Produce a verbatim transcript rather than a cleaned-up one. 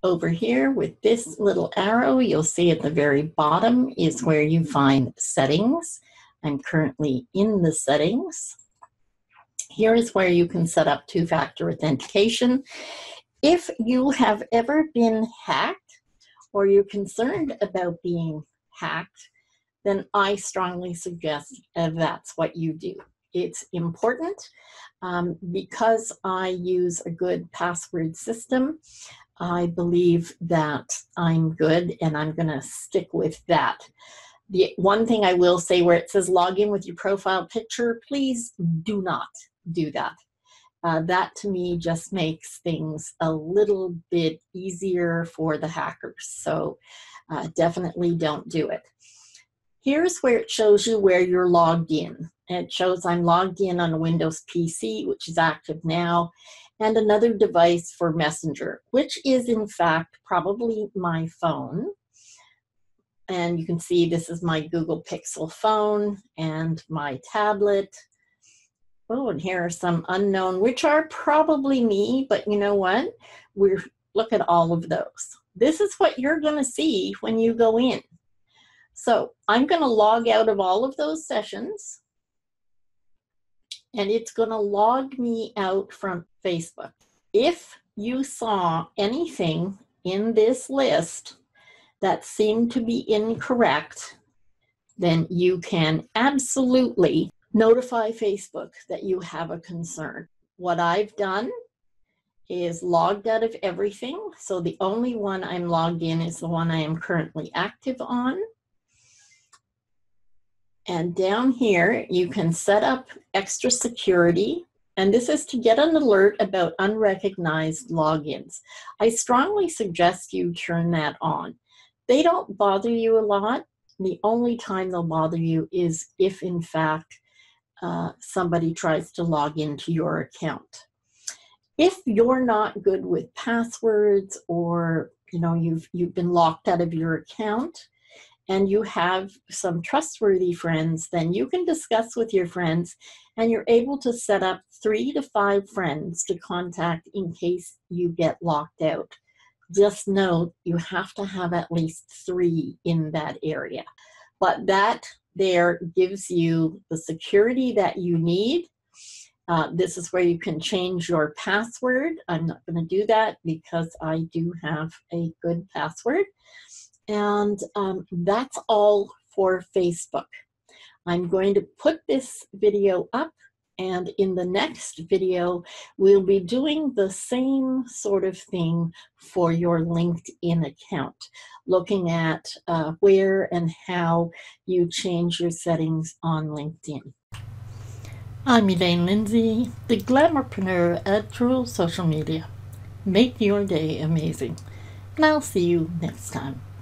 over here with this little arrow, you'll see at the very bottom is where you find settings. I'm currently in the settings. Here is where you can set up two-factor authentication. If you have ever been hacked or you're concerned about being hacked, then I strongly suggest uh, that's what you do. It's important um, because I use a good password system. I believe that I'm good and I'm going to stick with that. The one thing I will say, where it says log in with your profile picture, please do not do that. Uh, that to me just makes things a little bit easier for the hackers. So uh, definitely don't do it. Here's where it shows you where you're logged in. It shows I'm logged in on a Windows P C, which is active now, and another device for Messenger, which is in fact probably my phone. And you can see this is my Google Pixel phone and my tablet. Oh, and here are some unknown, which are probably me, but you know what? We're, look at all of those. This is what you're going to see when you go in. So I'm going to log out of all of those sessions, and it's going to log me out from Facebook. If you saw anything in this list that seemed to be incorrect, then you can absolutely notify Facebook that you have a concern. What I've done is logged out of everything. So the only one I'm logged in is the one I am currently active on. And down here, you can set up extra security. And this is to get an alert about unrecognized logins. I strongly suggest you turn that on. They don't bother you a lot. The only time they'll bother you is if, in fact, uh, somebody tries to log into your account. If you're not good with passwords, or you know you've you've been locked out of your account, and you have some trustworthy friends, then you can discuss with your friends, and you're able to set up three to five friends to contact in case you get locked out. Just note, you have to have at least three in that area. But that there gives you the security that you need. Uh, this is where you can change your password. I'm not going to do that because I do have a good password. And um, that's all for Facebook. I'm going to put this video up, and in the next video, we'll be doing the same sort of thing for your LinkedIn account, looking at uh, where and how you change your settings on LinkedIn. I'm Elaine Lindsay, the Glamourpreneur at True Social Media. Make your day amazing, and I'll see you next time.